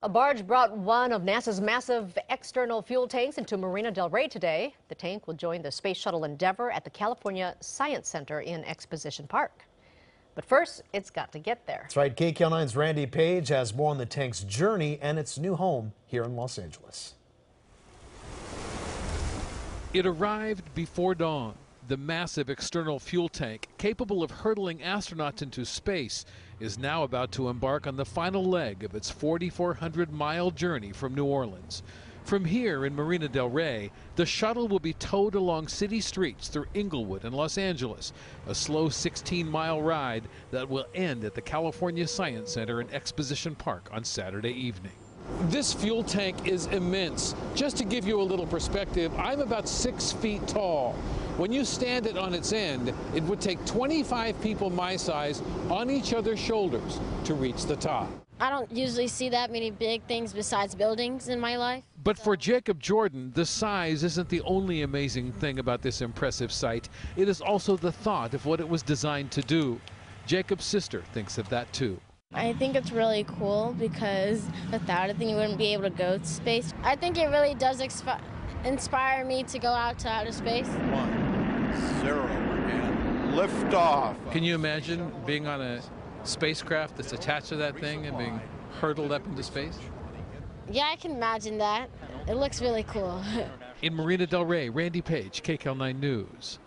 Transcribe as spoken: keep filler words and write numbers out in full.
A barge brought one of NASA's massive external fuel tanks into Marina del Rey today. The tank will join the Space Shuttle Endeavour at the California Science Center in Exposition Park. But first, it's got to get there. That's right. K C L nine's Randy Paige has more on the tank's journey and its new home here in Los Angeles. It arrived before dawn. The massive external fuel tank, capable of hurtling astronauts into space, is now about to embark on the final leg of its forty-four hundred mile journey from New Orleans. From here in Marina del Rey, the shuttle will be towed along city streets through Inglewood and Los Angeles, a slow sixteen mile ride that will end at the California Science Center in Exposition Park on Saturday evening. This fuel tank is immense. Just to give you a little perspective, I'm about six feet tall. When you stand it on its end, it would take twenty-five people my size on each other's shoulders to reach the top. I don't usually see that many big things besides buildings in my life. But for Jacob Jordan, the size isn't the only amazing thing about this impressive sight. It is also the thought of what it was designed to do. Jacob's sister thinks of that too. I think it's really cool because without it, then you wouldn't be able to go to space. I think it really does inspire me to go out to outer space. One, zero, and lift off. Can you imagine being on a spacecraft that's attached to that thing and being hurtled up into space? Yeah, I can imagine that. It looks really cool. In Marina del Rey, Randy Paige, K C L nine News.